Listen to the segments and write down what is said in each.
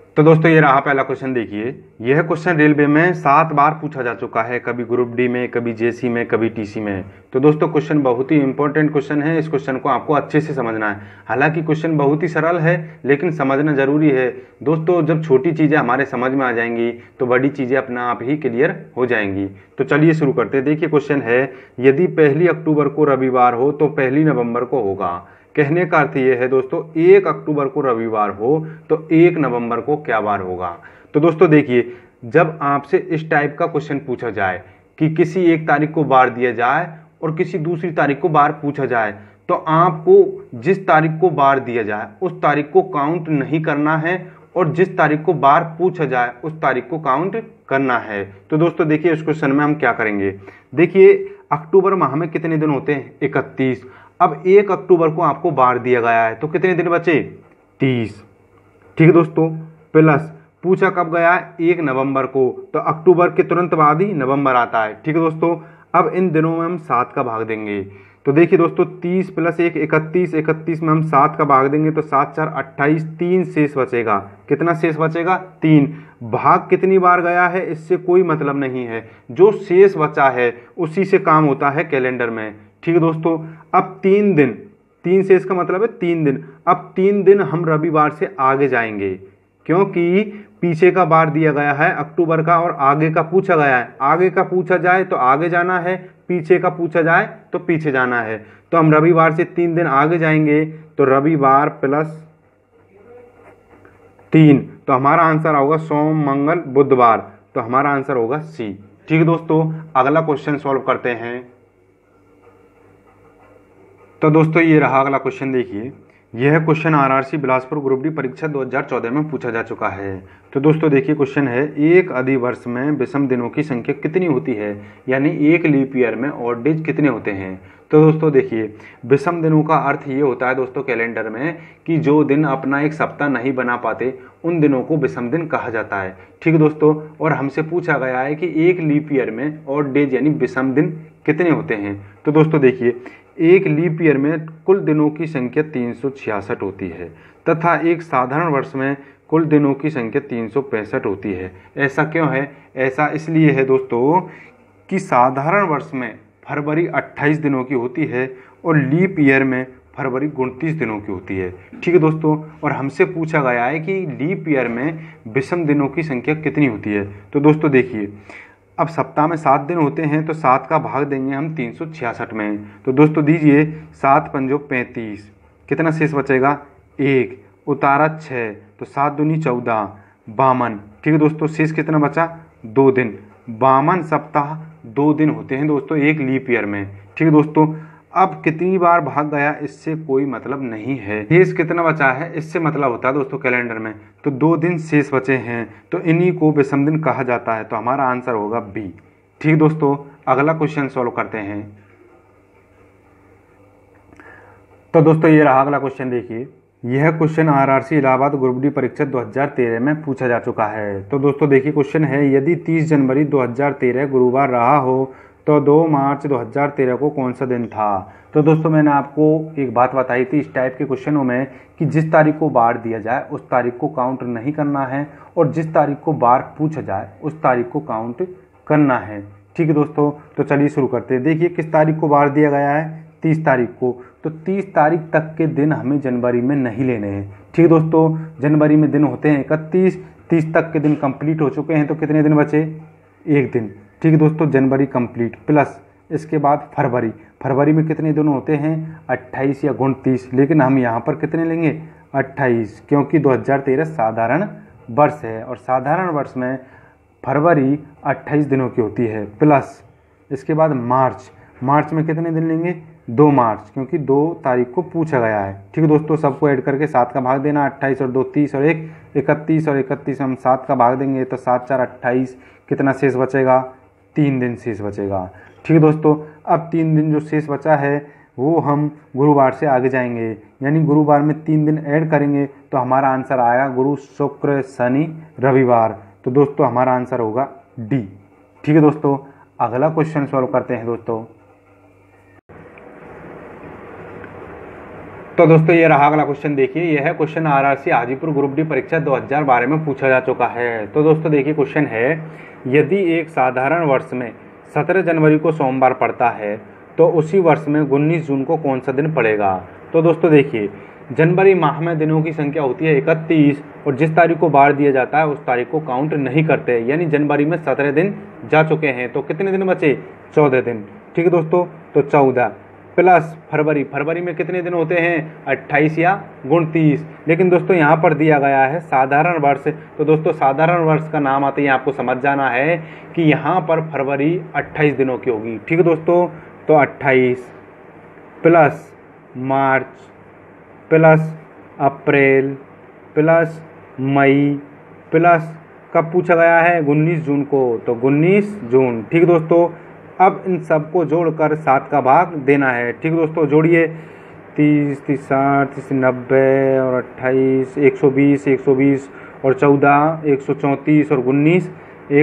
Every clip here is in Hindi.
तो दोस्तों ये रहा पहला क्वेश्चन। देखिए, यह क्वेश्चन रेलवे में 7 बार पूछा जा चुका है, कभी ग्रुप डी में, कभी जेसी में, कभी टीसी में। तो दोस्तों क्वेश्चन बहुत ही इंपॉर्टेंट क्वेश्चन है, इस क्वेश्चन को आपको अच्छे से समझना है। हालांकि क्वेश्चन बहुत ही सरल है लेकिन समझना जरूरी है। दोस्तों जब छोटी चीजें हमारे समझ में आ जाएंगी तो बड़ी चीजें अपना आप ही क्लियर हो जाएंगी। तो चलिए शुरू करते हैं। देखिए क्वेश्चन है, यदि 1 अक्टूबर को रविवार हो तो 1 नवंबर को होगा। कहने का अर्थ ये है दोस्तों, 1 अक्टूबर को रविवार हो तो 1 नवंबर को क्या बार होगा। तो दोस्तों देखिए, जब आपसे इस टाइप का क्वेश्चन पूछा जाए कि किसी एक तारीख को बार दिया जाए और किसी दूसरी तारीख को बार पूछा जाए, तो आपको जिस तारीख को बार दिया जाए उस तारीख को काउंट नहीं करना है और जिस तारीख को बार पूछा जाए उस तारीख को काउंट करना है। तो दोस्तों देखिए इस क्वेश्चन में हम क्या करेंगे। देखिए अक्टूबर माह में कितने दिन होते हैं? 31। अब 1 अक्टूबर को आपको बार दिया गया है तो कितने दिन बचे? 30। ठीक है दोस्तों, प्लस पूछा कब गया है? 1 नवंबर को, तो अक्टूबर के तुरंत बाद ही नवंबर आता है। ठीक है दोस्तों, अब इन दिनों में हम 7 का भाग देंगे। तो देखिए दोस्तों 30 + 1 31, 31 में हम 7 का भाग देंगे तो 7 4 28, 3 शेष बचेगा। कितना शेष बचेगा? 3। भाग कितनी बार गया है इससे कोई मतलब नहीं है, जो शेष बचा है उसी से काम होता है कैलेंडर में। ठीक है दोस्तों, अब 3 दिन, 3 शेष का मतलब है 3 दिन। अब 3 दिन हम रविवार से आगे जाएंगे क्योंकि पीछे का बार दिया गया है अक्टूबर का और आगे का पूछा गया है। आगे का पूछा जाए तो आगे जाना है, पीछे का पूछा जाए तो पीछे जाना है। तो हम रविवार से 3 दिन आगे जाएंगे तो रविवार + 3, तो हमारा आंसर होगा सोम मंगल बुधवार। तो हमारा आंसर होगा सी। ठीक है दोस्तों, अगला क्वेश्चन सॉल्व करते हैं। तो दोस्तों ये रहा अगला क्वेश्चन। देखिए, यह question RRC Bilaspur group D परीक्षा 2014 में पूछा जा चुका है। तो दोस्तों देखिए क्वेश्चन है, एक अधिवर्ष में विषम दिनों की संख्या कितनी होती है, यानी एक लीप ईयर में ऑड डेज कितने होते हैं। तो दोस्तों देखिए, विषम दिनों का अर्थ ये होता है दोस्तों कैलेंडर में कि जो दिन अपना एक सप्ताह नहीं बना पाते उन दिनों को विषम दिन कहा जाता है। ठीक है दोस्तों, और हमसे पूछा गया है कि एक लीप ईयर में ऑड डेज यानी विषम दिन कितने होते हैं। तो दोस्तों देखिए, एक लीप ईयर में कुल दिनों की संख्या 366 होती है तथा एक साधारण वर्ष में कुल दिनों की संख्या 365 होती है। ऐसा क्यों है? ऐसा इसलिए है दोस्तों कि साधारण वर्ष में फरवरी 28 दिनों की होती है और लीप ईयर में फरवरी 29 दिनों की होती है। ठीक है दोस्तों, और हमसे पूछा गया है कि लीप ईयर में विषम दिनों की संख्या कितनी होती है। तो दोस्तों देखिए, अब सप्ताह में 7 दिन होते हैं तो 7 का भाग देंगे हम 366 में। तो दोस्तों दीजिए 7 पंजो 35, कितना शेष बचेगा? 1, उतारा 6, तो 7 दूनी 14, 52। ठीक है दोस्तों, शेष कितना बचा? 2 दिन। 52 सप्ताह 2 दिन होते हैं दोस्तों एक लीप ईयर में। ठीक है दोस्तों, अब कितनी बार भाग गया इससे कोई मतलब नहीं है, शेष कितना बचा है इससे मतलब होता है दोस्तों कैलेंडर में। तो 2 दिन शेष बचे हैं तो इन्हीं को विषम दिन कहा जाता है। तो हमारा आंसर होगा बी। ठीक दोस्तों, अगला क्वेश्चन सॉल्व करते हैं। तो दोस्तों ये रहा अगला क्वेश्चन। देखिए, यह question RRC Allahabad group D परीक्षा 2013 में पूछा जा चुका है। तो दोस्तों देखिए क्वेश्चन है, यदि 30 जनवरी 2013 गुरुवार रहा हो तो 2 मार्च 2013 को कौन सा दिन था। तो दोस्तों मैंने आपको एक बात बताई थी इस टाइप के क्वेश्चनों में कि जिस तारीख को बार दिया जाए उस तारीख को काउंट नहीं करना है और जिस तारीख को बार पूछा जाए उस तारीख को काउंट करना है। ठीक है दोस्तों, तो चलिए शुरू करते हैं। देखिए किस तारीख को बार दिया गया है? 30 तारीख को। तो 30 तारीख तक के दिन हमें जनवरी में नहीं लेने हैं। ठीक है दोस्तों, जनवरी में दिन होते हैं 31, 30 तक के दिन कंप्लीट हो चुके हैं तो कितने दिन बचे? 1 दिन। ठीक है दोस्तों, जनवरी कंप्लीट, प्लस इसके बाद फरवरी। फरवरी में कितने दिन होते हैं? 28 या 29, लेकिन हम यहाँ पर कितने लेंगे? 28, क्योंकि 2013 साधारण वर्ष है और साधारण वर्ष में फरवरी 28 दिनों की होती है। प्लस इसके बाद मार्च। मार्च में कितने दिन लेंगे? 2 मार्च, क्योंकि 2 तारीख को पूछा गया है। ठीक है दोस्तों, सबको ऐड करके 7 का भाग देना। 28 और 2 30 और 1 31 और 31 हम 7 का भाग देंगे तो 7 4 28, कितना शेष बचेगा? 3 दिन शेष बचेगा। ठीक है दोस्तों, अब 3 दिन जो शेष बचा है वो हम गुरुवार से आगे जाएंगे, यानी गुरुवार में 3 दिन ऐड करेंगे तो हमारा आंसर आएगा गुरु शुक्र शनि रविवार। तो दोस्तों हमारा आंसर होगा डी। ठीक है दोस्तों, अगला क्वेश्चन सॉल्व करते हैं दोस्तों। तो दोस्तों ये रहा अगला क्वेश्चन। देखिए यह question RRC Hajipur group D परीक्षा 2012 में पूछा जा चुका है। तो दोस्तों देखिए क्वेश्चन है, यदि एक साधारण वर्ष में 17 जनवरी को सोमवार पड़ता है तो उसी वर्ष में 19 जून को कौन सा दिन पड़ेगा। तो दोस्तों देखिए जनवरी माह में दिनों की संख्या होती है 31 और जिस तारीख को बार दिया जाता है उस तारीख को काउंट नहीं करते, यानी जनवरी में 17 दिन जा चुके हैं तो कितने दिन बचे, 14 दिन। ठीक है दोस्तों, तो 14 प्लस फरवरी में कितने दिन होते हैं, 28 या 29। लेकिन दोस्तों यहाँ पर दिया गया है साधारण वर्ष, तो दोस्तों साधारण वर्ष का नाम आते ही आपको समझ जाना है कि यहाँ पर फरवरी 28 दिनों की होगी। ठीक है दोस्तों, तो 28 प्लस मार्च प्लस अप्रैल प्लस मई प्लस कब पूछा गया है, 19 जून को, तो 19 जून। ठीक दोस्तों, अब इन सबको जोड़कर 7 का भाग देना है। ठीक दोस्तों, जोड़िए 30, 30, 60, 30, 90 और 28, 120 और 14, 134 और 19,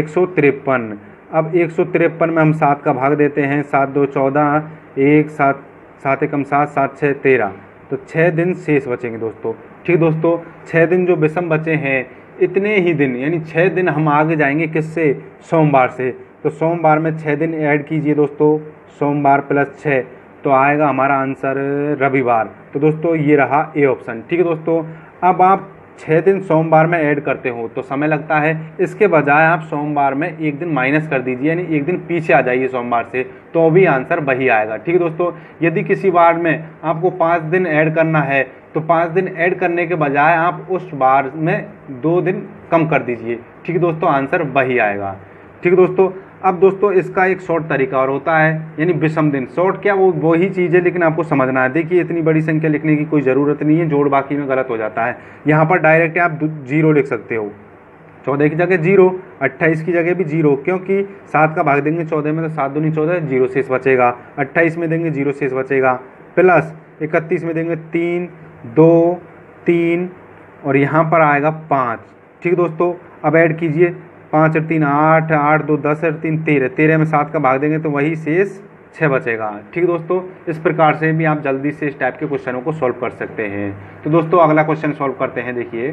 153। अब 153 में हम 7 का भाग देते हैं, 7 2 14, 1 7 7 एकम 7, 7 6 13, तो 6 दिन शेष बचेंगे दोस्तों। ठीक दोस्तों, 6 दिन जो विषम बचे हैं इतने ही दिन, यानी 6 दिन हम आगे जाएंगे किससे, सोमवार से। तो सोमवार में 6 दिन ऐड कीजिए दोस्तों, सोमवार प्लस 6, तो आएगा हमारा आंसर रविवार। तो दोस्तों ये रहा ए ऑप्शन। ठीक है दोस्तों, अब आप 6 दिन सोमवार में ऐड करते हो तो समय लगता है, इसके बजाय आप सोमवार में एक दिन माइनस कर दीजिए, यानी एक दिन पीछे आ जाइए सोमवार से, तो भी आंसर वही आएगा। ठीक है दोस्तों, यदि किसी बार में आपको 5 दिन ऐड करना है तो 5 दिन ऐड करने के बजाय आप उस बार में 2 दिन कम कर दीजिए। ठीक है दोस्तों, आंसर वही आएगा। ठीक है दोस्तों, अब दोस्तों इसका एक शॉर्ट तरीका और होता है, यानी विषम दिन। शॉर्ट क्या, वो ही चीज़ है लेकिन आपको समझना है। देखिए इतनी बड़ी संख्या लिखने की कोई ज़रूरत नहीं है, जोड़ बाकी में गलत हो जाता है। यहाँ पर डायरेक्ट आप 0 लिख सकते हो, 14 की जगह 0, 28 की जगह भी 0, क्योंकि 7 का भाग देंगे 14 में तो 7 दूनी 14, 0 शेष बचेगा। 28 में देंगे 0 शेष बचेगा, प्लस 31 में देंगे 3 2 3 और यहाँ पर आएगा 5। ठीक दोस्तों, अब ऐड कीजिए, 5 और 3 8, 8 2 10 और 3 13, 13 में 7 का भाग देंगे तो वही शेष 6 बचेगा। ठीक दोस्तों, इस प्रकार से भी आप जल्दी से इस टाइप के क्वेश्चनों को सॉल्व कर सकते हैं। तो दोस्तों अगला क्वेश्चन सॉल्व करते हैं। देखिए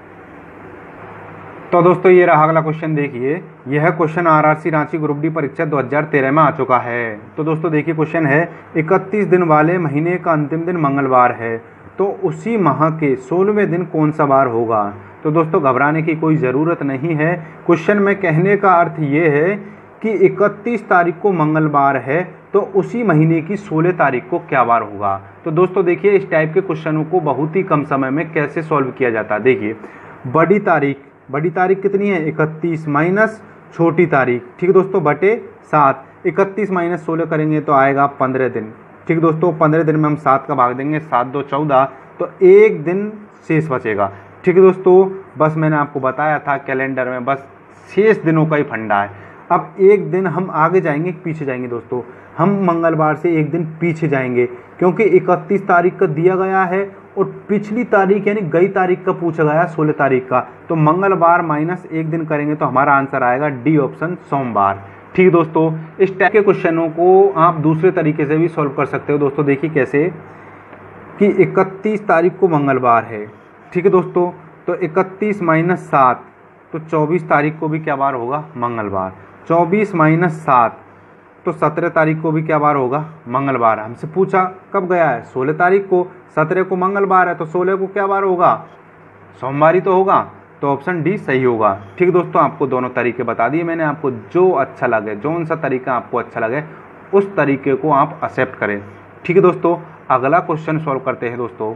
तो दोस्तों ये रहा अगला क्वेश्चन। देखिए यह question RRC Ranchi group D परीक्षा 2013 में आ चुका है। तो दोस्तों देखिए क्वेश्चन है, 31 दिन वाले महीने का अंतिम दिन मंगलवार है तो उसी माह के 16वें दिन कौन सा वार होगा। तो दोस्तों घबराने की कोई ज़रूरत नहीं है। क्वेश्चन में कहने का अर्थ ये है कि 31 तारीख को मंगलवार है तो उसी महीने की 16 तारीख को क्या वार होगा। तो दोस्तों देखिए इस टाइप के क्वेश्चनों को बहुत ही कम समय में कैसे सॉल्व किया जाता है। देखिए बड़ी तारीख कितनी है, 31 माइनस छोटी तारीख, ठीक दोस्तों, बटे 7। 31 माइनस 16 करेंगे तो आएगा 15 दिन। ठीक दोस्तों, 15 दिन में हम 7 का भाग देंगे, 7 2 14, तो एक दिन शेष बचेगा। ठीक है दोस्तों, बस मैंने आपको बताया था कैलेंडर में बस शेष दिनों का ही फंडा है। अब एक दिन हम आगे जाएंगे पीछे जाएंगे दोस्तों, हम मंगलवार से एक दिन पीछे जाएंगे क्योंकि 31 तारीख का दिया गया है और पिछली तारीख यानी गई तारीख का पूछा गया 16 तारीख का, तो मंगलवार माइनस एक दिन करेंगे तो हमारा आंसर आएगा डी ऑप्शन, सोमवार। ठीक दोस्तों, इस टाइप के क्वेश्चनों को आप दूसरे तरीके से भी सॉल्व कर सकते हो दोस्तों। देखिए कैसे कि 31 तारीख को मंगलवार है, ठीक है दोस्तों, तो 31 माइनस 7 तो 24 तारीख को भी क्या बार होगा, मंगलवार। 24 माइनस 7 तो 17 तारीख को भी क्या बार होगा, मंगलवार। हमसे पूछा कब गया है, 16 तारीख को, 17 को मंगलवार है तो 16 को क्या बार होगा, सोमवार ही तो होगा, तो ऑप्शन डी सही होगा। ठीक दोस्तों, आपको दोनों तरीके बता दिए मैंने, आपको जो अच्छा लगे, जो सा तरीका आपको अच्छा लगे उस तरीके को आप एक्सेप्ट करें। ठीक है दोस्तों, अगला क्वेश्चन सॉल्व करते हैं दोस्तों।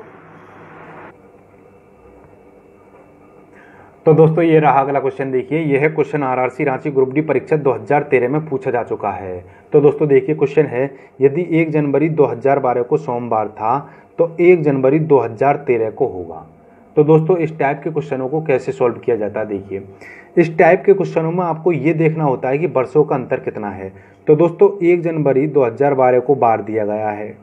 तो दोस्तों ये रहा अगला क्वेश्चन। देखिए यह question RRC Ranchi group D परीक्षा 2013 में पूछा जा चुका है। तो दोस्तों देखिए क्वेश्चन है, यदि 1 जनवरी 2012 को सोमवार था तो 1 जनवरी 2013 को होगा। तो दोस्तों इस टाइप के क्वेश्चनों को कैसे सॉल्व किया जाता है। देखिए इस टाइप के क्वेश्चनों में आपको ये देखना होता है कि वर्षों का अंतर कितना है। तो दोस्तों 1 जनवरी 2012 को बार दिया गया है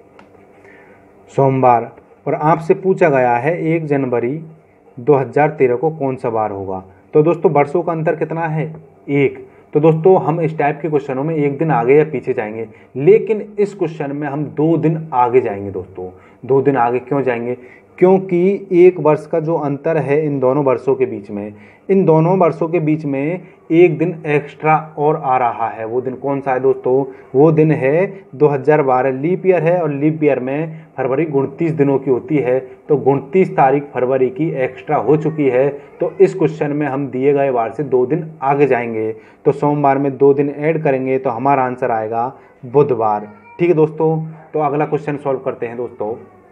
सोमवार, और आपसे पूछा गया है 1 जनवरी 2013 को कौन सा बार होगा। तो दोस्तों वर्षों का अंतर कितना है, 1, तो दोस्तों हम इस टाइप के क्वेश्चनों में एक दिन आगे या पीछे जाएंगे, लेकिन इस क्वेश्चन में हम 2 दिन आगे जाएंगे दोस्तों। 2 दिन आगे क्यों जाएंगे? क्योंकि एक वर्ष का जो अंतर है इन दोनों वर्षों के बीच में, इन दोनों वर्षों के बीच में एक दिन एक्स्ट्रा और आ रहा है। वो दिन कौन सा है दोस्तों? वो दिन है 2012, लीप ईयर है और लीप ईयर में फरवरी 29 दिनों की होती है, तो 29 तारीख फरवरी की एक्स्ट्रा हो चुकी है। तो इस क्वेश्चन में हम दिए गए वार से 2 दिन आगे जाएंगे, तो सोमवार में 2 दिन ऐड करेंगे तो हमारा आंसर आएगा बुधवार। ठीक है दोस्तों, तो अगला क्वेश्चन सॉल्व करते हैं दोस्तों।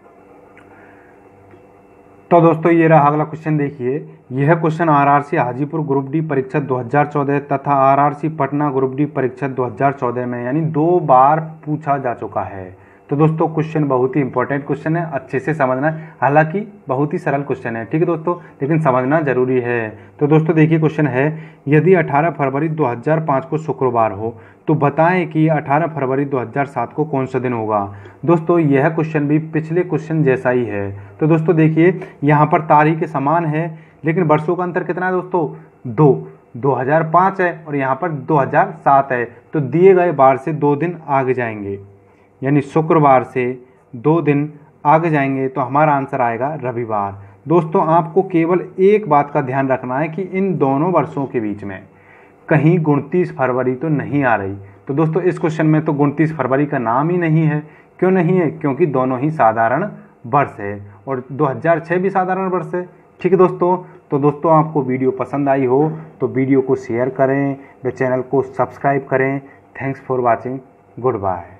तो दोस्तों ये रहा अगला क्वेश्चन, देखिए यह question RRC Hajipur group D परीक्षा 2014 तथा आरआरसी पटना ग्रुप डी परीक्षा 2014 में यानी 2 बार पूछा जा चुका है। तो दोस्तों क्वेश्चन बहुत ही इंपॉर्टेंट क्वेश्चन है, अच्छे से समझना। हालांकि बहुत ही सरल क्वेश्चन है, ठीक है दोस्तों, लेकिन समझना जरूरी है। तो दोस्तों देखिए क्वेश्चन है, यदि 18 फरवरी 2005 को शुक्रवार हो तो बताएं कि 18 फरवरी 2007 को कौन सा दिन होगा। दोस्तों यह क्वेश्चन भी पिछले क्वेश्चन जैसा ही है। तो दोस्तों देखिए यहाँ पर तारीखें समान है, लेकिन वर्षों का अंतर कितना है दोस्तों? 2005 है और यहाँ पर 2007 है। तो दिए गए बार से 2 दिन आगे जाएंगे, यानी शुक्रवार से 2 दिन आगे जाएंगे तो हमारा आंसर आएगा रविवार। दोस्तों आपको केवल एक बात का ध्यान रखना है कि इन दोनों वर्षों के बीच में कहीं 29 फरवरी तो नहीं आ रही। तो दोस्तों इस क्वेश्चन में तो 29 फरवरी का नाम ही नहीं है। क्यों नहीं है? क्योंकि दोनों ही साधारण वर्ष है और 2006 भी साधारण वर्ष है। ठीक है दोस्तों, तो दोस्तों आपको वीडियो पसंद आई हो तो वीडियो को शेयर करें व चैनल को सब्सक्राइब करें। Thanks for watching, good bye.